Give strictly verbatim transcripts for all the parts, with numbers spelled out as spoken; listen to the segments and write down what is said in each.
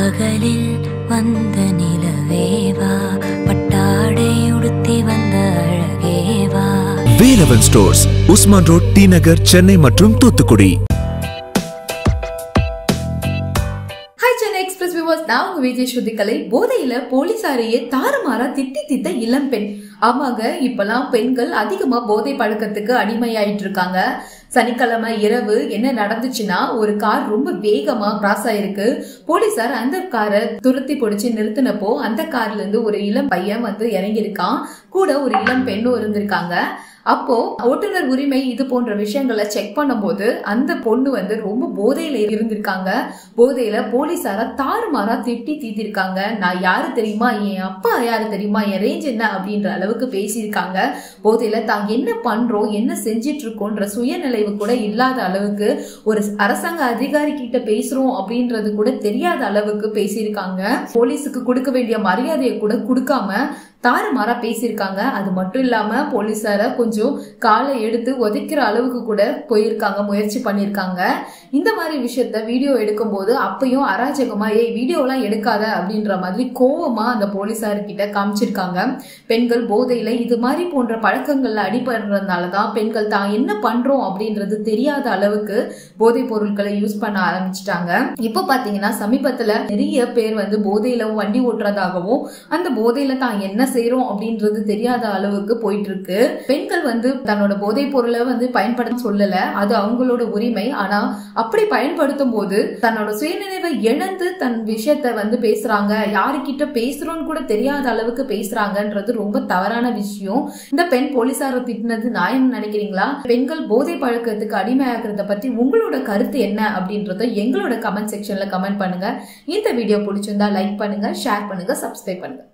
பகலில் வந்த நிலவேவா பட்டாடை உடுத்தி வந்த அழகேவா. Velavan stores, Usman road, T Nagar, Chennai மற்றும் தூத்துக்குடி. நான் உங்க விஜய் ஸ்ருதிகலை. போதையில போலீசாரையே தாறுமாறா திட்டி திட்ட இளம் பெண். ஆமாங்க, இப்பெல்லாம் பெண்கள் அதிகமா போதை பழக்கத்துக்கு அடிமையாயிட்டு இருக்காங்க. சனிக்கிழமை இரவு என்ன நடந்துச்சுன்னா, ஒரு கார் ரொம்ப வேகமா கிராஸ் ஆயிருக்கு. போலீசார் அந்த காரை துரத்தி பிடிச்சு நிறுத்தினப்போ அந்த கார்ல இருந்து ஒரு இளம் பையன் வந்து இறங்கியிருக்கான். கூட ஒரு இளம் பெண்ணும் இருந்திருக்காங்க. அப்போ ஓட்டுநர் உரிமை இது போன்ற விஷயங்களை செக் பண்ணும்போது அந்த பொண்ணு வந்து ரொம்ப போதையில இருந்திருக்காங்க. போதையில போலீசார தாறுமாறா திட்டி தீத்திருக்காங்க. நான் யாரு தெரியுமா, என் அப்பா யாரு தெரியுமா, என் ரேஞ்ச் என்ன அப்படின்ற அளவுக்கு பேசியிருக்காங்க. போதையில தான் என்ன பண்றோம், என்ன செஞ்சிட்டு இருக்கோன்ற சுயநிலைவு கூட இல்லாத அளவுக்கு, ஒரு அரசாங்க அதிகாரி கிட்ட பேசுறோம் அப்படின்றது கூட தெரியாத அளவுக்கு பேசியிருக்காங்க. போலீஸுக்கு கொடுக்க வேண்டிய மரியாதையை கூட கொடுக்காம தாறுமாறா பேசியிருக்காங்க. அது மட்டும் இல்லாம போலீசார கொஞ்சம் காலை எடுத்து உதைக்கிற அளவுக்கு கூட போயிருக்காங்க, முயற்சி பண்ணிருக்காங்க. இந்த மாதிரி விஷயத்த வீடியோ எடுக்கும் போது அப்பயும் அராஜகமா ஏய் வீடியோ எல்லாம் எடுக்காத அப்படின்ற மாதிரி கோவமா அந்த போலீசார்கிட்ட காமிச்சிருக்காங்க. பெண்கள் போதையில இது மாதிரி போன்ற பழக்கங்கள்ல அடிபடுறதுனாலதான் பெண்கள் தான் என்ன பண்றோம் அப்படின்றது தெரியாத அளவுக்கு போதைப் பொருட்களை யூஸ் பண்ண ஆரம்பிச்சிட்டாங்க. இப்ப பாத்தீங்கன்னா சமீபத்துல நிறைய பேர் வந்து போதையில வண்டி ஓட்டுறதாகவும் அந்த போதையில தான் என்ன செய்யறோம் அப்படின்றது தெரியாத அளவுக்கு போயிட்டு இருக்கு. பெண்கள் வந்து தன்னோட போதைப் பொருளை வந்து பயன்படுத்த சொல்லல, அது அவங்களோட உரிமை. ஆனா அப்படி பயன்படுத்தும் போது தன்னோட சுயநினைவை இழந்து தன் விஷயத்த வந்து பேசுறாங்க. யாருக்கிட்ட பேசுறோம்னு கூட தெரியாத அளவுக்கு பேசுறாங்கன்றது ரொம்ப தவறான விஷயம். இந்த பெண் போலீசாரை திட்டினது நியாயம் நினைக்கிறீங்களா? பெண்கள் போதை பழக்கத்துக்கு அடிமையாகிறத பத்தி உங்களோட கருத்து என்ன அப்படின்றத எங்களோட கமெண்ட் செக்ஷன்ல கமெண்ட் பண்ணுங்க. இந்த வீடியோ பிடிச்சிருந்தா லைக் பண்ணுங்க, ஷேர் பண்ணுங்க, சப்ஸ்கிரைப் பண்ணுங்க.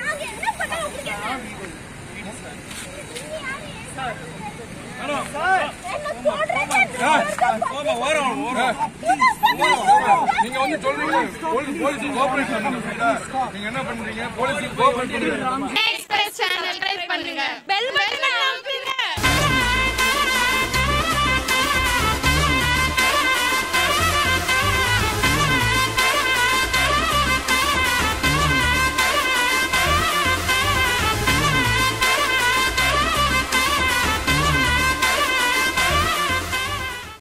நீங்க வந்து சொல்றீங்க போலீஸ் கோஆபரேட் பண்ணுங்க. நீங்க என்ன பண்றீங்க? போலீஸ் கோஆபரேட் பண்ணுங்க. எக்ஸ்பிரஸ் சேனல் ட்ரை பண்ணுங்க.